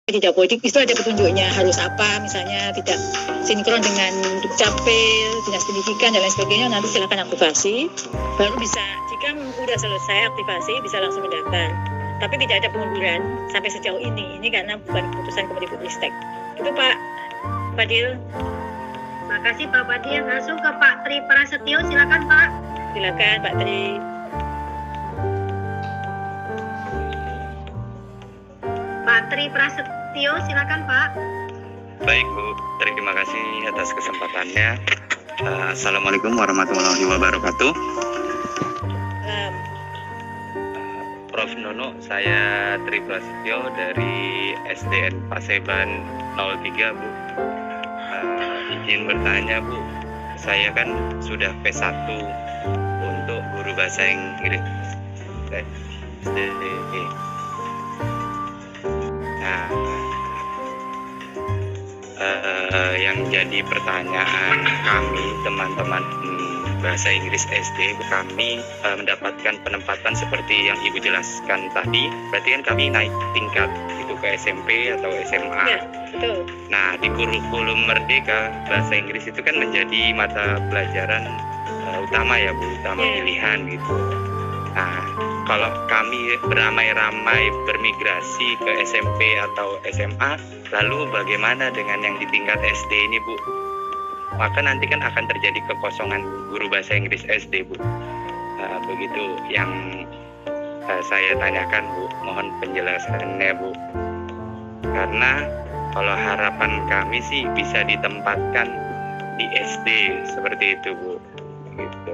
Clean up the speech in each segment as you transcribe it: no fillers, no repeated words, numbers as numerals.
tidak politik itu ada petunjuknya, harus apa, misalnya tidak sinkron dengan dukcapil, dinas pendidikan dan lain sebagainya, nanti silakan aktivasi. Baru bisa, jika sudah selesai aktivasi bisa langsung mendaftar. Tapi tidak ada pengunduran sampai sejauh ini karena bukan keputusan Kemendikbudristek. Itu Pak Fadil. Terima kasih Pak Fadil. Langsung ke Pak Tri Prasetyo, silakan Pak. Silakan Pak Tri. Pak Tri Prasetyo, silakan Pak. Baik Bu, terima kasih atas kesempatannya. Assalamualaikum warahmatullahi wabarakatuh. Prof. Nono, saya Tri Prasetyo dari SDN Paseban 03 Bu. Izin bertanya Bu, saya kan sudah P1 untuk guru bahasa Inggris. Yang jadi pertanyaan kami teman-teman bahasa Inggris SD, kami mendapatkan penempatan seperti yang Ibu jelaskan tadi. Berarti kan kami naik tingkat itu ke SMP atau SMA. Ya, betul. Nah, di kurikulum Merdeka bahasa Inggris itu kan menjadi mata pelajaran utama ya Bu, utama pilihan gitu. Nah, kalau kami beramai-ramai bermigrasi ke SMP atau SMA, lalu bagaimana dengan yang di tingkat SD ini Bu? Maka nanti kan akan terjadi kekosongan guru bahasa Inggris SD Bu. Begitu yang saya tanyakan Bu, mohon penjelasannya Bu. Karena kalau harapan kami sih bisa ditempatkan di SD seperti itu Bu. Gitu.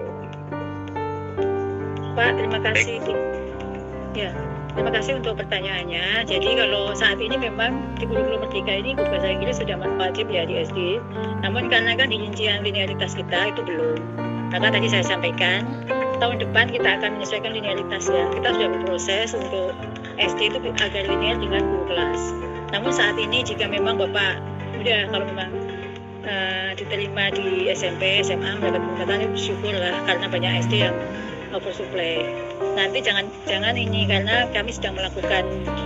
Pak, terima kasih. Ya, terima kasih untuk pertanyaannya. Jadi kalau saat ini memang di kurikulum Merdeka ini guru bahasa Inggris sudah wajib ya di SD. Namun karena kan di rincian linearitas kita itu belum. Maka tadi saya sampaikan tahun depan kita akan menyesuaikan linearitas ya. Kita sudah berproses untuk SD itu agar linear dengan guru kelas. Namun saat ini jika memang Bapak udah kalau memang diterima di SMP, SMA mendapat penempatan, syukurlah karena banyak SD yang oversupply. Nanti jangan ini karena kami sedang melakukan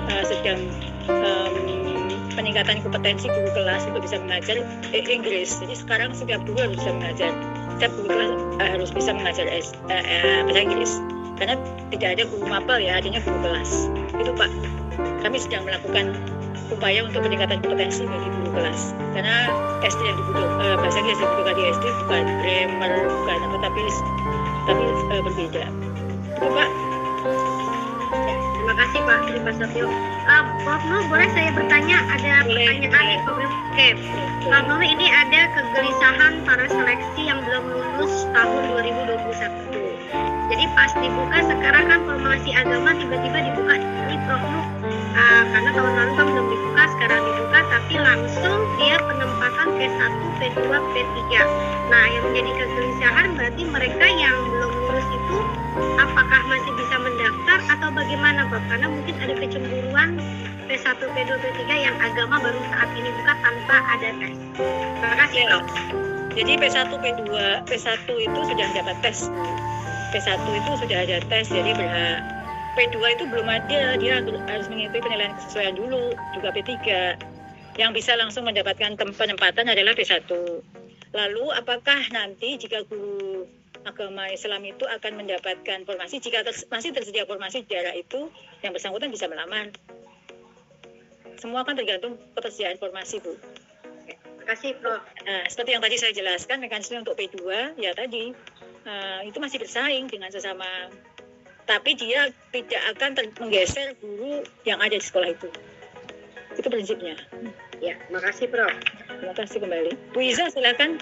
peningkatan kompetensi guru kelas untuk bisa mengajar Inggris. Jadi sekarang setiap guru harus bisa mengajar. Setiap guru kelas harus bisa mengajar bahasa Inggris. Karena tidak ada guru mapel ya, adanya guru kelas. Itu Pak. Kami sedang melakukan upaya untuk peningkatan kompetensi bagi guru kelas. Karena SD yang dibutuhkan bahasa Inggris yang dibutuhkan di SD bukan grammar, bukan apa, tapi berbeda. Itu Pak. Terima kasih Pak Tri Prasetyo. Prof. Nur, boleh saya bertanya? Ada pertanyaan di program. Oke. Prof. Nur, ini ada kegelisahan para seleksi yang belum lulus tahun 2021. Jadi pas dibuka sekarang kan formasi agama tiba-tiba dibuka ini Prof. Nur. Karena tahun lalu kan belum dibuka, sekarang dibuka, tapi langsung dia penempatan P1, P2, P3. Nah, yang menjadi kegelisahan berarti mereka yang belum lulus itu apakah masih bisa mendaftar atau bagaimana Prof? Karena mungkin ada kecemburuan P1, P2, P3 yang agama baru saat ini buka tanpa ada tes. Terima kasih Prof. Jadi P1, P2, P1 itu sudah dapat tes. P1 itu sudah ada tes, jadi berhak. P2 itu belum ada, dia harus mengikuti penilaian kesesuaian dulu, juga P3. Yang bisa langsung mendapatkan penempatan adalah P1. Lalu apakah nanti jika guru agama Islam itu akan mendapatkan formasi, jika masih tersedia formasi di daerah itu, yang bersangkutan bisa melamar. Semua kan tergantung ketersediaan formasi Bu. Terima kasih Prof. Nah, seperti yang tadi saya jelaskan, mekanisme untuk P2, ya tadi, itu masih bersaing dengan sesama. Tapi dia tidak akan menggeser guru yang ada di sekolah itu. Itu prinsipnya. Ya, makasih Prof. Terima kasih kembali. Bu Iza, silakan.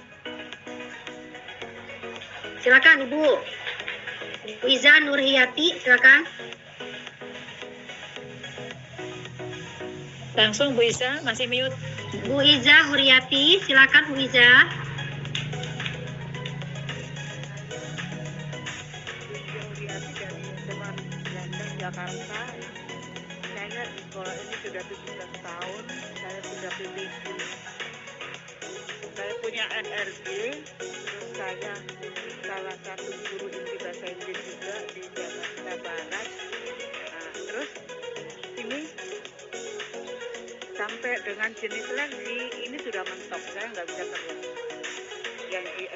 Silakan Ibu. Bu Iza Nurhiyati, silakan. Langsung Bu Iza, masih mute. Bu Iza Huriyati, silakan Bu Iza. Jakarta. Saya di sekolah ini sudah 17 tahun, saya sudah PPG. Saya punya NRG, terus saya salah satu guru inti bahasa Inggris juga di Jakarta Barat. Nah, terus ini sampai dengan jenis seleksi ini sudah mentok, saya nggak bisa terus. Yang di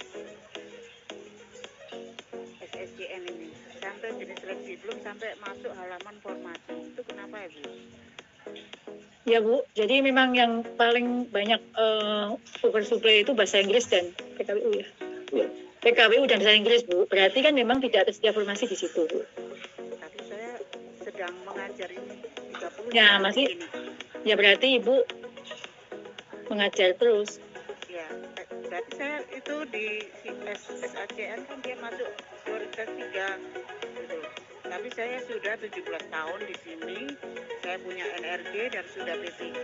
SSCN ini sampai jenis seleksi, belum sampai masuk halaman formasi. Itu kenapa ya, Bu? Ya Bu, jadi memang yang paling banyak oversupply itu bahasa Inggris dan PKWU ya. PKWU dan bahasa Inggris Bu, berarti kan memang tidak tersedia formasi di situ Bu. Tapi saya sedang mengajar ini 30 Ya tahun masih, ini. ya berarti Ibu mengajar terus. Ya, berarti saya itu di SACN kan dia masuk prioritas 3 gitu. Tapi saya sudah 17 tahun di sini, saya punya NRG dan sudah PPG.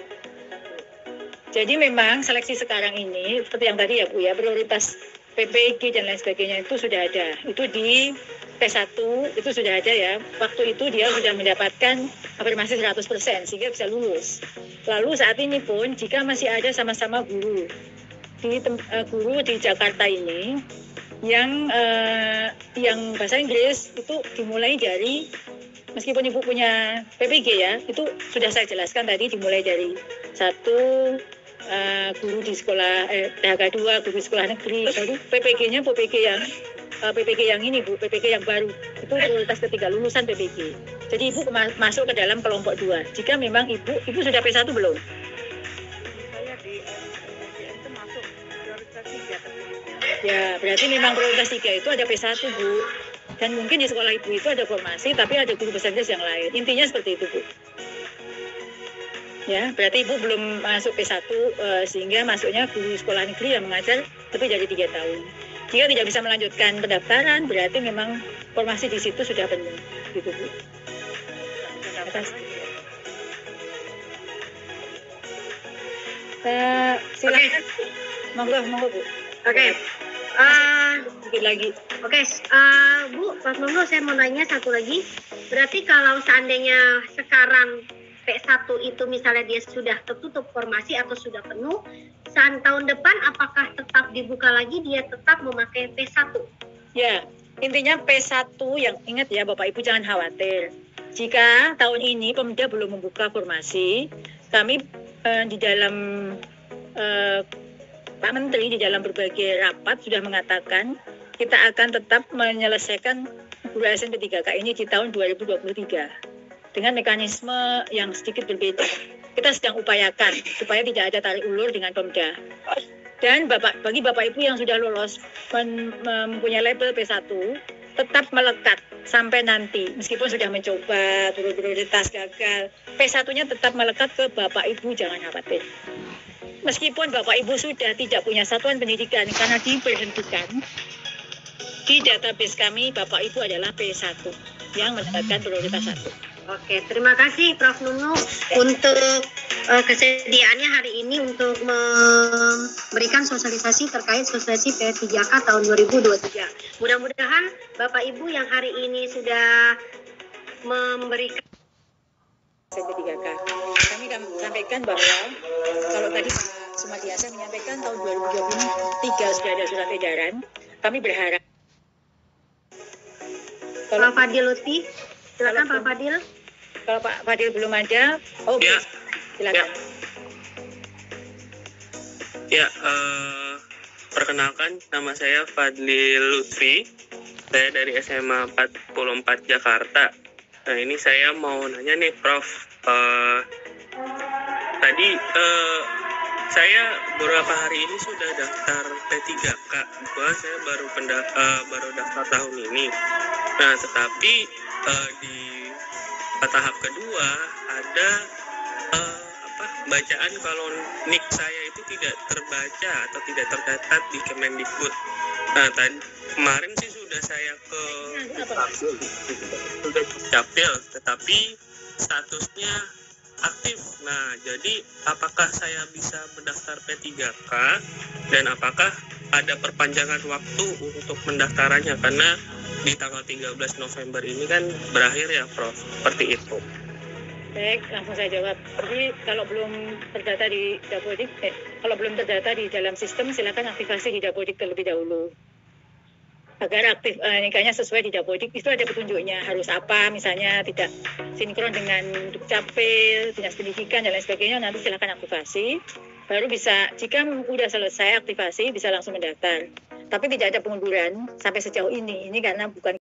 Jadi memang seleksi sekarang ini seperti yang tadi ya Bu ya, prioritas PPG dan lain sebagainya itu sudah ada. Itu di P1 itu sudah ada ya. Waktu itu dia sudah mendapatkan afirmasi 100% sehingga bisa lulus. Lalu saat ini pun jika masih ada sama-sama guru guru di Jakarta ini yang bahasa Inggris itu dimulai dari, meskipun Ibu punya PPG ya, itu sudah saya jelaskan tadi, dimulai dari 1 guru di sekolah THK 2, guru di sekolah negeri, lalu PPG-nya PPG yang ini Bu, PPG yang baru itu prioritas ketiga, lulusan PPG. Jadi Ibu masuk ke dalam kelompok 2. Jika memang Ibu sudah P1 belum? Saya di SACN itu masuk prioritas 3 tertulisnya. Ya, berarti memang prioritas 3 itu ada P1 Bu. Dan mungkin di sekolah Ibu itu ada formasi, tapi ada guru bahasa Inggris yang lain. Intinya seperti itu Bu. Ya, berarti Ibu belum masuk P1 sehingga masuknya guru sekolah negeri yang mengajar lebih dari 3 tahun. Jika tidak bisa melanjutkan pendaftaran, berarti memang formasi di situ sudah penuh, gitu Bu. Atas. Silakan. Monggo Bu. Oke. Sedikit lagi. Oke, Bu, Pak Monggo, saya mau nanya satu lagi. Berarti kalau seandainya sekarang P1 itu misalnya dia sudah tertutup formasi atau sudah penuh, saat tahun depan apakah tetap dibuka lagi, dia tetap memakai P1? Ya, intinya P1 yang ingat ya Bapak Ibu, jangan khawatir. Jika tahun ini Pemda belum membuka formasi, kami di dalam Pak Menteri di dalam berbagai rapat sudah mengatakan kita akan tetap menyelesaikan guru ASN P3K ini di tahun 2023 dengan mekanisme yang sedikit berbeda. Kita sedang upayakan supaya tidak ada tarik ulur dengan Pemda. Dan bagi Bapak Ibu yang sudah lolos mempunyai label P1, tetap melekat sampai nanti. Meskipun sudah mencoba prioritas gagal, P1-nya tetap melekat ke Bapak Ibu, jangan khawatir. Meskipun Bapak Ibu sudah tidak punya satuan pendidikan karena diberhentikan, di database kami Bapak Ibu adalah P1 yang mendapatkan prioritas 1. Oke, terima kasih Prof. Nunu untuk kesediaannya hari ini untuk memberikan sosialisasi terkait sosialisasi P3K tahun 2023. Mudah-mudahan Bapak Ibu yang hari ini sudah memberikan P3K. Kami sampaikan bahwa kalau tadi Pak Sumadiasa menyampaikan tahun 2023 sudah ada surat edaran, kami berharap. Pak Fadil Lutfi, silakan Pak Fadil. Kalau Pak Fadil belum ada, Ya. Silakan. Ya, perkenalkan nama saya Fadlil Lutfi. Saya dari SMA 44 Jakarta. Nah, ini saya mau nanya nih Prof. Tadi saya beberapa hari ini sudah daftar P3K. Saya baru daftar tahun ini. Nah, tetapi di tahap kedua ada bacaan kalau nik saya itu tidak terbaca atau tidak tercatat di Kemendikbud. Nah, kemarin sih sudah saya ke Capil, tetapi statusnya aktif. Nah, jadi apakah saya bisa mendaftar P3K dan apakah ada perpanjangan waktu untuk pendaftarannya, karena di tanggal 13 November ini kan berakhir ya Prof, seperti itu. Baik, langsung saya jawab. Jadi kalau belum terdata di Dapodik, kalau belum terdata di dalam sistem, silakan aktifasi di Dapodik terlebih dahulu. agar aktif nikahnya sesuai di Dapodik. Itu ada petunjuknya, harus apa, misalnya tidak sinkron dengan Dukcapil, dinas pendidikan dan lain sebagainya, nanti silakan aktivasi. Baru bisa, jika sudah selesai aktivasi bisa langsung mendaftar. Tapi tidak ada pengunduran sampai sejauh ini karena bukan